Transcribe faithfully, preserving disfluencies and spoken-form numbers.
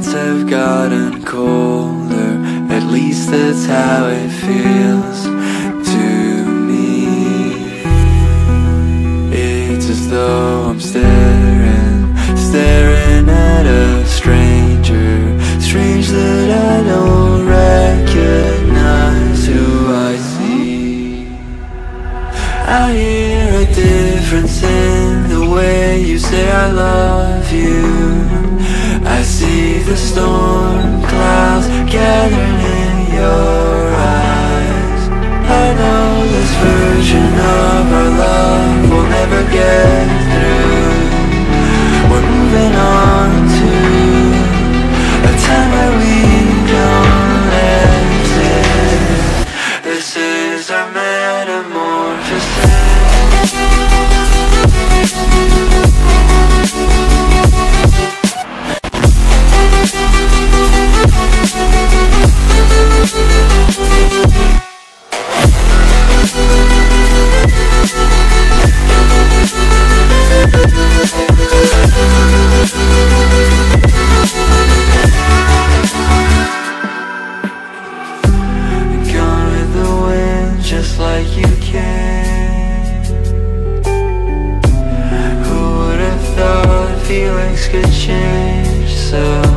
nights have gotten colder, at least that's how it feels to me. It's as though I'm staring, staring at a stranger. Strange that I don't recognize who I see. I hear a difference in the way you say I love you. I see the storm clouds gathering in your eyes. I know this version of our love will never get through. We're moving on to a time where we don't exist. This is our metamorphosis. Gone with the wind, just like you can. Who would have thought feelings could change so